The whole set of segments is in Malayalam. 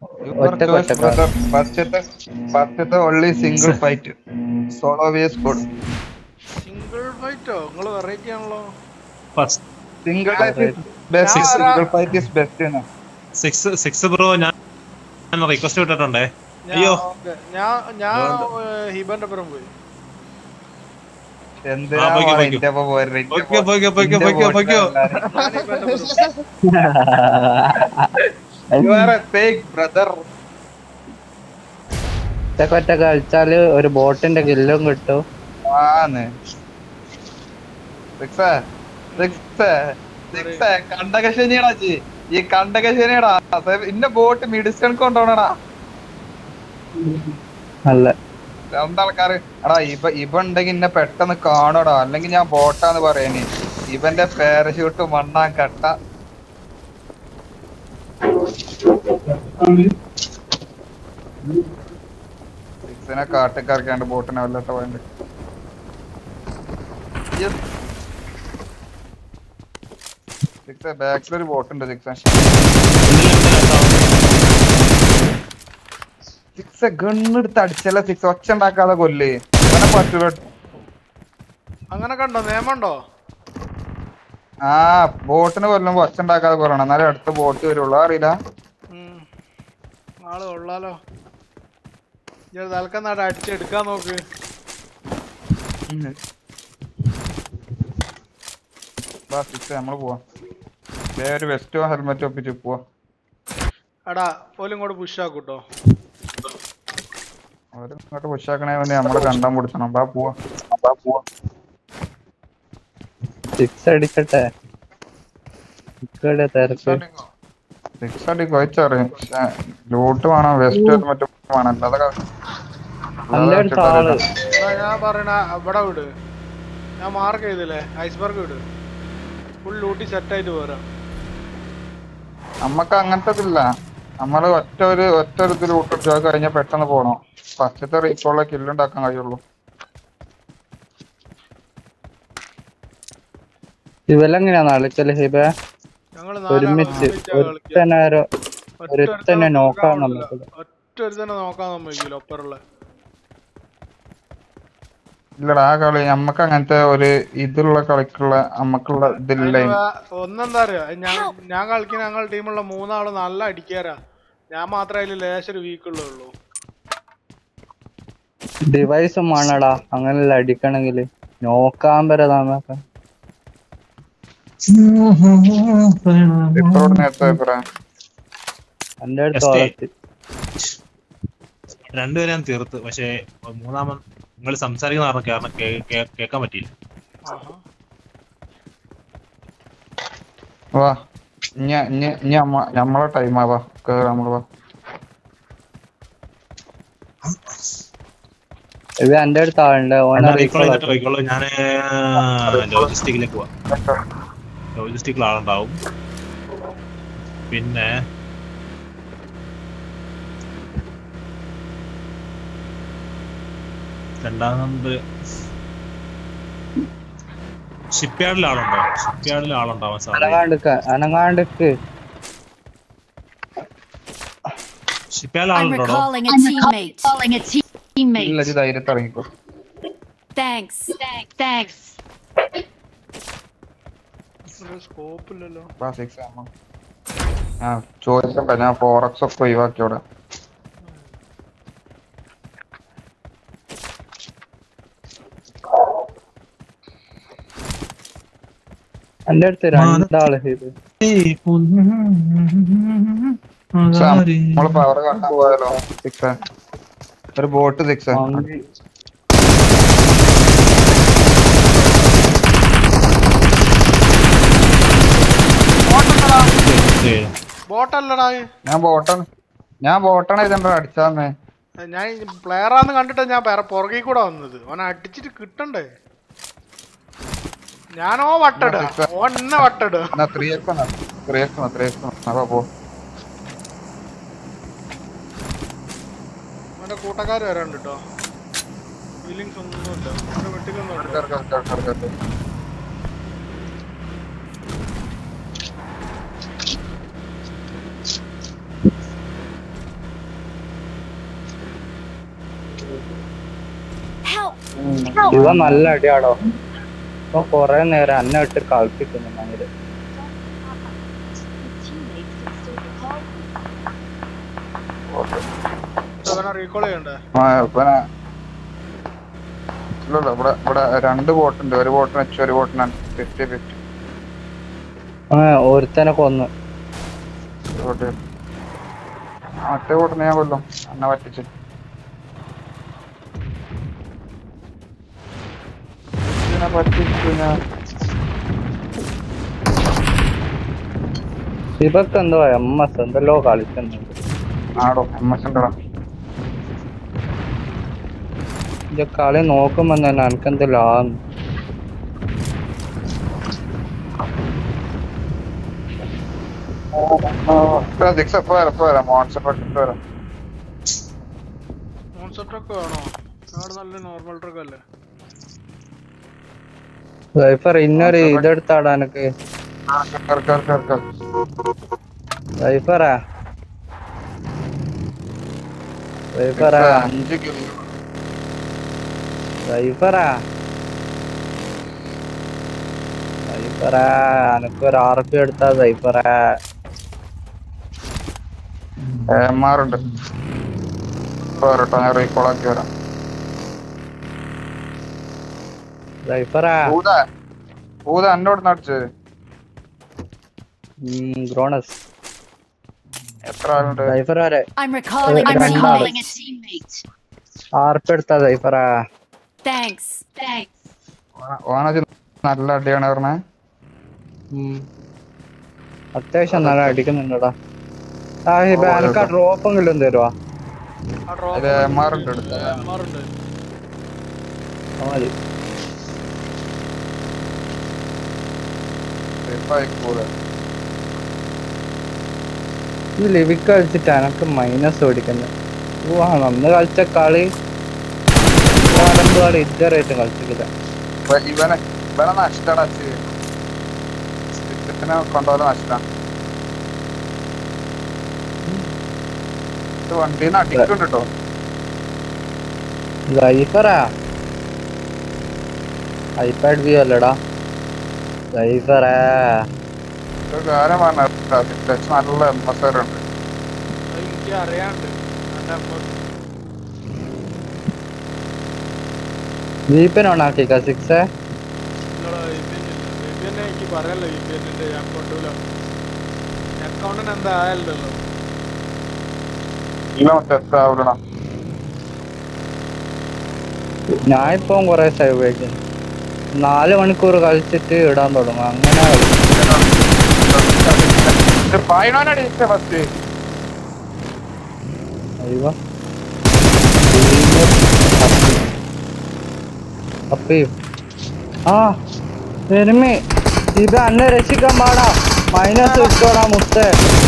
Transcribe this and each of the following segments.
Your choice, brother. First the only single fight. Solo vs good. Single ഫൈറ്റോ? നിങ്ങള് വെറൈറ്റി ആണല്ലോ. First Single fight is best. Single fight is best. Six bro ഞാൻ റിക്വസ്റ്റ് വിട്ടിട്ടുണ്ടേ. അയ്യോ ഞാൻ ഹിബന്റെ പുറം പോയി. എന്തിനാ എന്റെ ഒപ്പം പോയത്? You are a fake brother. ഒറ്റ കളിച്ചാല് ഒരു ബോട്ടിന്റെ കില്ലും കിട്ടും. കണ്ടകശനിയാടാ ഈ കണ്ടകശനിയാടാ ഇന്ന ബോട്ട് മിഡിസ്റ്റൺ കൊണ്ടോണടാ. അല്ല രണ്ടാൾക്കാര് എടാ ഇവ ഉണ്ടെങ്കിൽ ഇന്നെ പെട്ടെന്ന് കാണൂടാ, അല്ലെങ്കിൽ ഞാൻ ബോട്ടാന്ന് പറയാന്. ഇവന്റെ പാരഷൂട്ട് മണ്ണാൻ കട്ട. സിക്സിനെ കാട്ടിക്കറക്കാണ്ട് ബോട്ടിനെ വല്ലട്ട വേണ്ട. സിക്സ് ബാക്കിലൊരു ബോട്ടുണ്ട്. സിക്സ് ഗണ്ണെടുത്ത് അടിച്ചല്ല. സിക്സ് ഒച്ച ഉണ്ടാക്കാതെ കൊല്ലേ അങ്ങനെ പറ്റൂല. അങ്ങനെ കണ്ടോ നിയമണ്ടോ? ആ ബോട്ടിന് കൊല്ലുമ്പോ ഒച്ച ഉണ്ടാക്കാതെ കൊല്ലണം, എന്നാലും അടുത്ത ബോട്ട് വരുള്ളൂ. അറിയില്ല ആള് കൊള്ളാലോ. തൽക്കാലം അടിച്ചെടുക്കാൻ നോക്ക്. നമ്മള് പോവാ. ഒരു വെസ്റ്റോ ഹെൽമെറ്റോ ഒപ്പിച്ച് പോവാ. എടാ പോലും ഇങ്ങോട്ട് പുഷാക്കൂട്ടോ. അവരിങ്ങോട്ട് പുഷാക്കണേ വേണ്ടി നമ്മള് കണ്ടാൻ പിടിച്ചണം. പോവാ. സിക്സ് അടിക്കട്ടെ. സിക്സ് അടി കൊച്ചറിയും. ലൂട്ട് വേണം, വെസ്റ്റ് ഹെൽമെറ്റ് വേണം. ഞാൻ പറയണ ഇവിടെ വിട്. ഞാൻ മാർക്ക് ചെയ്തില്ലേ ഐസ്ബർഗ് വിട്. ഫുൾ ലൂട്ടി സെറ്റ് ആയിട്ട് പോരാ. നമ്മക്ക് അങ്ങനത്തതില്ല. നമ്മള് ഒറ്റ ഒരു ലൂട്ട് അടിച്ചാൽ കഴിഞ്ഞാൽ പെട്ടെന്ന് പോണം. ഫസ്റ്റത്തെ റീക്കോളിലെ കില്ലുണ്ടാക്കാൻ കഴിയുള്ളൂ. ഇവലെങ്ങനെയാ കളിക്കല് ഹിബ? ഒരുമിച്ച് ഒരുത്തനെ നോക്കാൻ ഒറ്റൊരുത്തന്നെ നോക്കാൻ സമ്മതിക്കില്ല ഒപ്പറുള്ള. ഇല്ലടാ ആ കളി നമ്മക്ക് അങ്ങനത്തെ ഒരു ഇതുള്ള കളിക്കുള്ള നമ്മക്കുള്ള ഇതില്ല. ഒന്നെന്താ അറിയോ, ഞാൻ കളിക്കുന്ന ഞങ്ങളുടെ ടീമുള്ള മൂന്നാള് നല്ല അടിക്കാരാ. ഞാൻ മാത്രമേ അതിൽ ലേശം വീക്കുള്ളൂ. ഡിവൈസും വേണടാ അങ്ങനെയല്ല അടിക്കണെങ്കില്. നോക്കാൻ വരതാണ് രണ്ടുപേരും ഞാൻ തീർത്ത്. പക്ഷെ മൂന്നാമൻ നിങ്ങൾ സംസാരിക്കുന്ന കാരണം കേൾക്കാൻ പറ്റിയില്ല. വാ നമ്മളെ ടൈമാവാ കേറാ. നമ്മള് വാ. ഇത് എന്റെ അടുത്ത് ആളുണ്ട്. ഞാൻ ലോജിസ്റ്റിക്കിലേക്ക് പോവാം. ലോജിസ്റ്റിക്കിൽ ആളുണ്ടാവും. പിന്നെ രണ്ടാം നമ്പർ ഷിപ്പ്യാർഡിൽ ആളുണ്ടോ? ഷിപ്പ്യാർഡിൽ ആളുണ്ടാവാൻ അനങ്ങാണ്ടിക്ക്. ഷിപ്പ്യാർഡിൽ ആളുണ്ടോ? ധൈര്യത്തിറങ്ങിക്കോ. ചോദിക്കണ്ട, ഞാൻ 4x ഒക്കെ ഒഴിവാക്കിയോടെ. എന്റെ അടുത്ത് രണ്ടാള് നമ്മള് പവർ കാണാൻ പോയാലോ? ഒരു ബോട്ട് സിക്സ് ഞാൻ ബോട്ടാണ് ഇതെന്താ അടിച്ചാന്നേ. ഞാൻ പ്ലെയറാന്ന് കണ്ടിട്ട് ഞാൻ പുറകെ കൂടെ വന്നത്. ഓനെ അടിച്ചിട്ട് കിട്ടണ്ടേ? ഞാനോ വട്ടട് ഓന്നെ വട്ടട്. അവന്റെ കൂട്ടക്കാര് വരാണ്ട് കേട്ടോ. ഫീലിങ്സ് ഒന്നുമില്ല. വെട്ടിക്കൊന്നും ഇവ നല്ല അടിയാടോ. ഇപ്പൊ കൊറേ നേരം അന്നെ ഇട്ട് കളിപ്പിക്കുന്നു മയില്. റീകോൾ ചെയ്യണ്ടേ? ഇവിടെ 2 ബോട്ടുണ്ട്. ഒരു ബോട്ടിന് വെച്ച് ഒരു ബോട്ടിന് 50-50. ഒരുത്തനെ കൊന്ന്. മറ്റേ ബോട്ടിനെ ഞാൻ കൊല്ലും എന്നെ പറ്റിച്ച്. ഇവക്ക് എന്തോ MS എന്തല്ലോ കളിക്കുന്നുണ്ട്. ആടോ MS ഉണ്ടോ? കളി നോക്കുമ്പോ തന്നെ എനിക്കെന്തല്ലോ മോൺസ്റ്റർ ട്രക്ക് വേണോ? അവിടെ നല്ല നോർമൽ ട്രക്ക് അല്ലേ? സൈഫർ ഇന്നൊരു ഇതെടുത്താടാ എനക്ക്. സൈഫറാ സൈഫറാ 5 കിലോ. സൈഫറാ സൈഫറാ എനക്കൊരു RP എടുത്താ സൈഫറാ. മാറുണ്ട്. ഞാൻ റീകോൾ ആക്കി വരാം. സൈഫറാ ഊത എന്നോട് നടിച്ച് ഗ്രോണസ് എത്ര ആളുണ്ട്? സൈഫറാരെ I'm recalling a teammate. RP എടുത്താ സൈഫറാ. Thanks. ഓണ നല്ല അടിയാണ് പറഞ്ഞേ. അത്യാവശ്യം നല്ല അടിക്കുന്നുണ്ടടാ. എനിക്ക് ആ ഡ്രോപ്പെങ്കിലും തരുവാ? മാറുണ്ട് എടുത്ത മതി. ഈ ലിവിക്ക് കളിച്ചിട്ട് എനക്ക് മൈനസ് ഓടിക്കുന്നത്. നന്ന് കളിച്ച കളി ഇതുവരെയായിട്ടും കളിച്ചിട്ടില്ല. ഇവനെ നഷ്ടടാ കൊണ്ടുപോലെ നഷ്ട. വണ്ടീന്ന് അടിക്കുന്നുണ്ട് കേട്ടോ. സൈഫറാ ഐപാഡ് വ്യൂ അല്ലടാ സൈഫറാ. കാര്യം പറഞ്ഞ നല്ല MS ഉണ്ട്. എനിക്ക് അറിയാണ്ട് VPN ഓൺ ആക്കിക്ക 6 എനിക്ക് പറയല്ലോ. VPN ഞാൻ കൊണ്ടുപോല അക്കൗണ്ടിന് എന്താ ആയല്ലോ. ഞാൻ ഇപ്പൊ കൊറേ സേവ് ഉപയോഗിക്കുന്നു. 4 മണിക്കൂർ കളിച്ചിട്ട് ഇടാൻ തുടങ്ങും. അങ്ങനെ വരുമേ ഇത് അന്നെ രക്ഷിക്കാൻ പാടാ. മൈനസ് ഇട്ടോടാ മുത്തേ.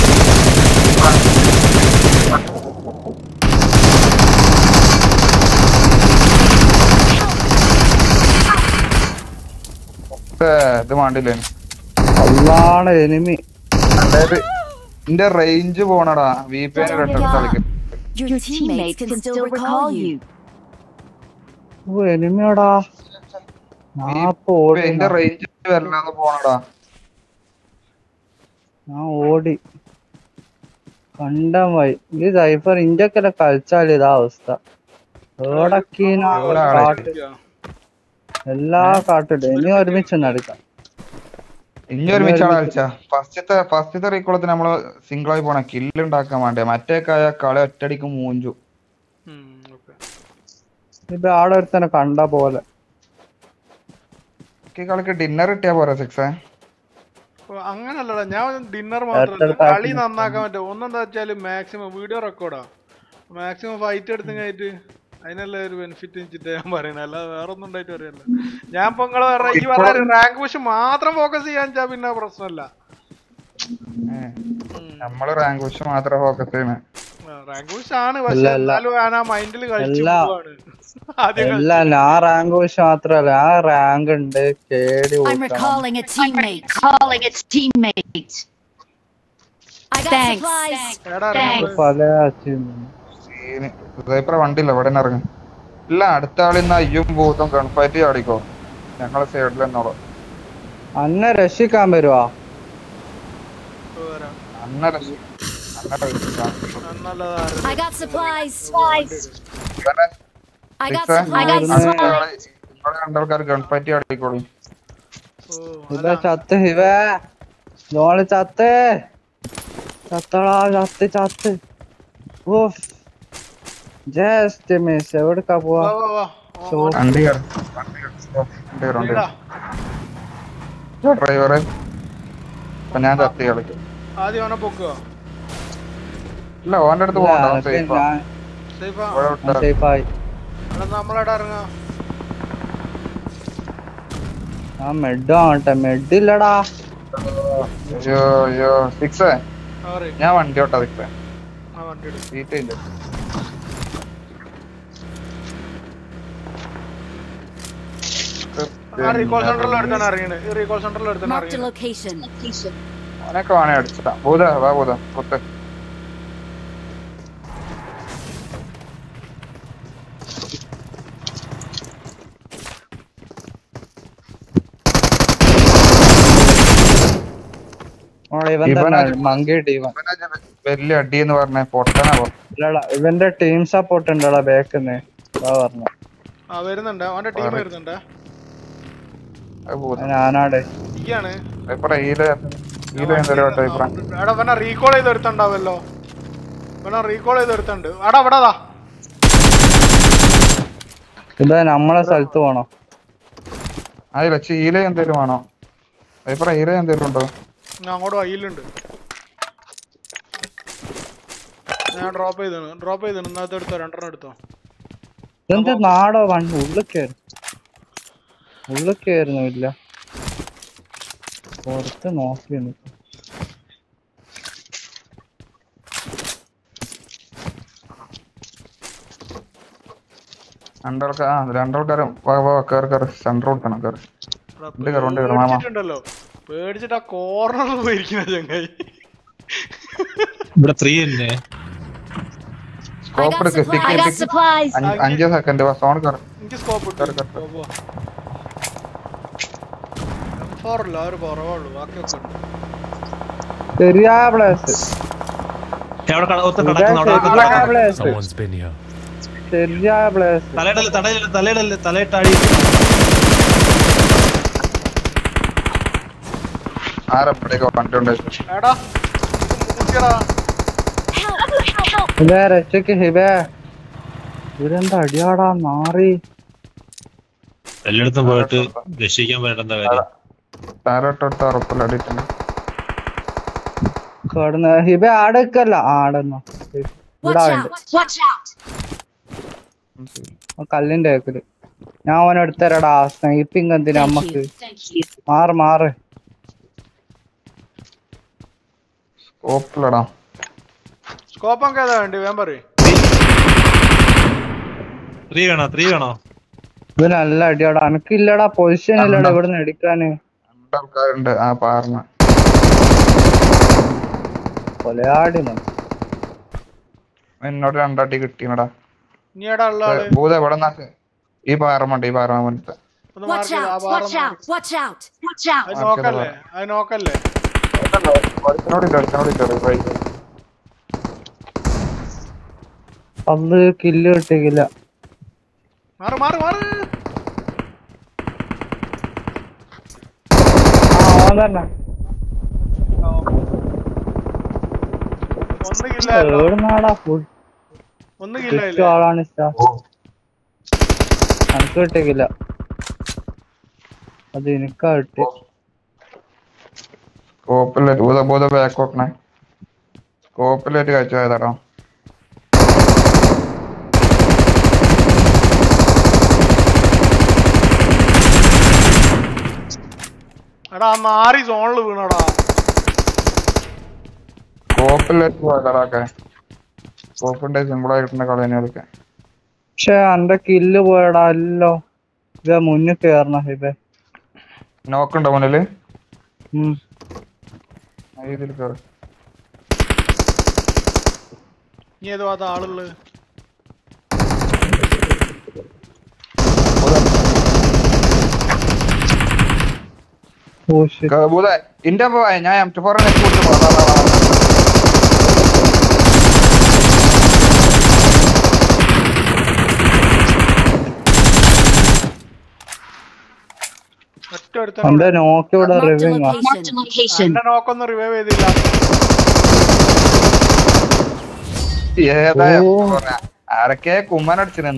ഇത് വേണ്ടില്ലേ അല്ലാണ് എനിമി. അതായത് എന്റെ റേഞ്ച് പോണടാ. VPN കളിക്കും. Your teammates can still recall you. എനിമിയോടാ എന്റെ റേഞ്ച് വരില്ലാതെ പോണടാ. ഞാൻ ഓടി കണ്ടമായി. ഈ സൈഫർ ഇന്ത്യക്കെല്ലാം കളിച്ചാൽ ഇതാ അവസ്ഥ. എല്ലാ കാട്ടിട്ട് ഇനി ഒരുമിച്ച് നടക്കാം. ഇനി ഒരുമിച്ചാണ് കളിച്ച. ഫസ്റ്റത്തെ റീക്കോളത്തിന് നമ്മള് സിംഗിളായി പോണ കില്ല് ഉണ്ടാക്കാൻ വേണ്ടേ. മറ്റേക്കായ കളി ഒറ്റടിക്ക് മൂഞ്ചു. ഇപ്പൊ ആടെ ഒരുത്തനെ കണ്ട പോലെ. കളിക്ക് ഡിന്നർ കിട്ടിയാ പോരാ 6? അങ്ങനല്ലടാ. ഞാൻ ഡിന്നർ മാത്രല്ല കളി നന്നാക്കാൻ പറ്റും. ഒന്നെന്താ വെച്ചാല് മാക്സിമം വീഡിയോ റെക്കോർഡാ. മാക്സിമം ഫൈറ്റ് എടുത്തും കഴിഞ്ഞിട്ട് അതിനുള്ള ഒരു ബെനിഫിറ്റ് വെച്ചിട്ട് ഞാൻ പറയണ. അല്ലാതെ വേറെ ഒന്നും ഉണ്ടായിട്ട് പറയല്ല. ഞാൻ ഇപ്പൊ നിങ്ങള് ഈ പറഞ്ഞ റാങ്ക് പുഷ് മാത്രം ഫോക്കസ് ചെയ്യാൻ വെച്ചാ പിന്നെ പ്രശ്നമല്ല. നമ്മള് റാങ്ക് പുഷ് മാത്രം ഫോക്കസ് ചെയ്യണേ. റാങ്ക് പുഷ് ആണ്. പക്ഷെ എന്നാലും ഞാൻ ആ മൈൻഡിൽ കളിച്ചു പോവാണ്. അല്ല ഞാൻ റാങ്ക് പുഷ് മാത്രല്ല ഞാൻ റാങ്ക് ഉണ്ട്. കേടി I'm recalling a teammate. I got supplies. പല വണ്ടില്ല ഇവിടെ ഇറങ്ങി. ഇല്ല അടുത്ത ആളിന്ന് അയ്യും ഭൂതം ഗൺഫൈറ്റ് ചാടിക്കോ. ഞങ്ങളെ സൈഡിൽ എന്നോളൂ. അന്നെ രക്ഷിക്കാൻ വരുവാ? അന്ന രക്ഷിക്കാം. I got supplies. I got supplies. രണ്ടാൾക്കാർ ഗൺഫൈറ്റ് ചാടിക്കോളൂ. ഹിബേ ചത്ത്, ഹിബേ ജോള് ചത്ത് ചത്തടാ, ചത്ത്. Of just miss. എവിടക്കാ പോവാ? ഡ്രൈവറെ ഞാൻ ചത്തി കളിക്കും. ആദ്യം അവനെ പൊക്കുക. ഇല്ല ഓന്റെ അടുത്ത് പോകണ്ട. സേഫായി. നമ്മളെടാ ഇറങ്ങാ. ആ മെഡ് ആവട്ടെ. മെഡില്ലടാ. അയ്യോ സിക്സ്. ഞാൻ വണ്ടി ഓട്ടാ സിക്സ്. സീറ്റ് ഇല്ല. റീകോൾ സെന്ററിൽ എടുത്താണ് അറിയണേ. റീകോൾ സെന്ററിൽ എടുത്താണ് Marked a അറിയണേ. location. അവനൊക്കെ വേണേ അടിച്ചിട്ടാ. ഭൂത വാ ഭൂത കൊത്ത്. വലിയ അടി എന്ന് പറഞ്ഞ പൊട്ടനാ. ഇവന്റെ ടീം സപ്പോർട്ട് ഉണ്ടടാ ബാക്കിന്ന് പറഞ്ഞു. വരുന്നുണ്ട് അവന്റെ ടീം വരുന്നുണ്ട്. ഞാനാടെ റീകോൾ ചെയ്ത് എടുത്തുണ്ടാവല്ലോ. റീകോൾ ചെയ്ത് എടുത്തുണ്ട്. അടാ അവിടെതാ. ഇതാ നമ്മളെ സ്ഥലത്ത് പോണോ? അതില്ല ചീല എന്തേലും വേണോ? ഈല എന്തേലും ഉണ്ടോ? അങ്ങോട്ട് വയ്യിലുണ്ട്. ഞാൻ ഡ്രോപ്പ് ചെയ്തു. ഇന്നത്തെ എടുത്തോ, 2 എടുത്തോ. എന്ത് നാടോ വണ്ടി ഉള്ളിക്കായിരുന്നു. ഇല്ല പുറത്ത് നോക്കി രണ്ടാൾക്കാരും സെന്റർ കൊടുക്കണം. പേടിച്ചിട്ട് ആ കോർണറിൽ പോയിരിക്കുന്ന ചങ്ങായി. ഇവിടെ 3 തന്നെ. I got supplies. 5 second zone കയറി. എനിക്ക് സ്കോപ്പ് ഇട്ടു. M4 ഒരു കുറവുള്ളൂ. ബാക്കിയൊക്കെ ഉണ്ട്. ശരിയായ പ്ലേസ്. ശരിയായ പ്ലേസ്. തലയിട്ടാടി. എടാ ഹിബേ രക്ഷക്ക്. ഹിബേ ഇവരെന്താ അടിയാടാ നാറി. എല്ലായിടത്തും പോയിട്ട് രക്ഷിക്കാൻ പറ്റേണ്ട കാര്യം. ഹിബേ ആടക്കല്ല ആടെന്നോ കല്ലിന്റെ കേക്കല്. ഞാൻ അവനെ എടുത്തരടാ. സ്നൈപ്പിങ് എന്തിനാ നമ്മക്ക്? മാറ് സ്കോപ്പൊക്കെ ഏതാ വേണ്ടി? വേം പറയ്. 3 വേണോ? ഇത് നല്ല അടിയാടാ. എനക്കില്ലടാ പൊസിഷൻ ഇല്ലടാ ഇവിടുന്ന് എടുക്കാന്. കൊലയാടി എന്നോട് 2 അടി കിട്ടിയടാ. നീ എടാ ഉള്ള ആള് ഈ പാറമണ്ട്. നോക്കല്ലേ. അന്ന് കില്ല് കിട്ടിയില്ല. തന്നെ ആളാണ് എനിക്ക് കിട്ടിയില്ല. അത് എനിക്കാ കിട്ടി. സ്കോപ്പിലേറ്റ് കഴിച്ചതാ. എടാ മാറി സോണില് വീണടാ. സ്കോപ്പിലേറ്റ് പോയതാടൊക്കെ. സ്കോപ്പിന്റെ സിമ്പിളായി കിട്ടുന്ന കളി. പക്ഷെ എന്റെ കില്ല് പോയടാ. അല്ലോ ഇതാ മുന്നിൽ കേറണ. ഹിബേ നോക്കുണ്ടോ മുന്നില്? നീ ഏതോ അത് ആളുള്ളത്. ഓ shit. കബൂലെ ഇന്റെ പോയ ഞാൻ M24 നെറ്റ് കൊടുത്ത് പോകാം ഒറ്റ എന്റെ നോക്കി ഇവിടെ Marked a റിവിങ് location. എന്റെ നോക്കൊന്നും റിവൈവ് ചെയ്തില്ല. ഏതാ ഓ. ആരൊക്കെ കുമ്മനടിച്ചിരുന്നു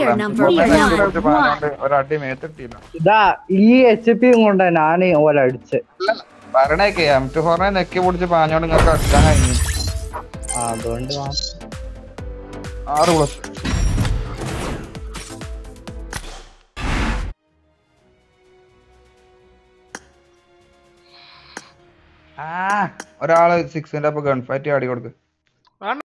ഒരടി മേത്തിട്ടില്ല ഇതാ ഈ HP കൊണ്ട് ഞാൻ ഓല അടിച്ച് പറയണേക്കെ M24 നെക്കി പൊടിച്ച് പാഞ്ഞോണ്ട് നിങ്ങൾക്ക് അടിക്കാൻ കഴിഞ്ഞു. അതുകൊണ്ട് 6 പ്ലസ് ഒരാള് 6ന്റെ അപ്പൊ ഗൺ ഫൈറ്റ് ആടി കൊടുക്ക്.